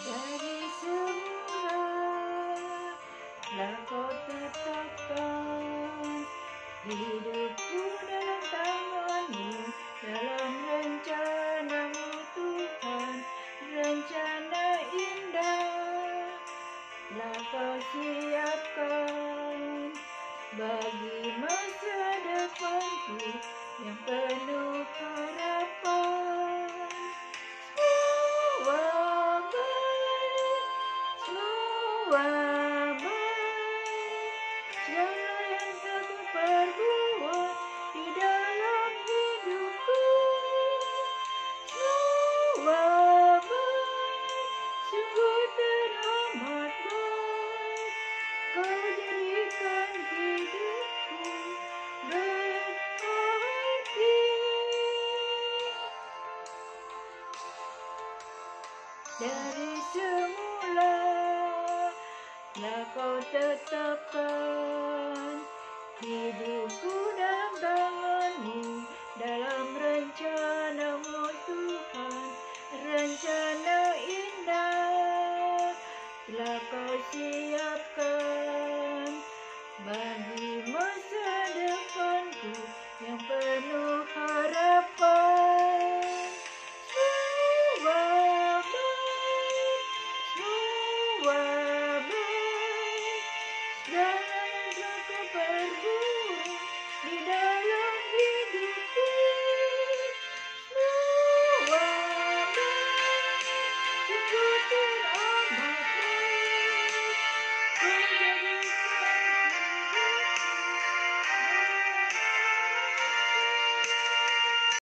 Dari semula telah kau tetapkan hidupku dalam tanganmu, dalam rencanamu Tuhan, rencana indah telah kau siapkan bagi masa depanku yang penuh harapan. Semua baik, segala yang aku perbuat di dalam hidupku. Semua baik, sungguh teramat baik, kau jadikan hidupku berarti. Dari semula telah kau tetapkan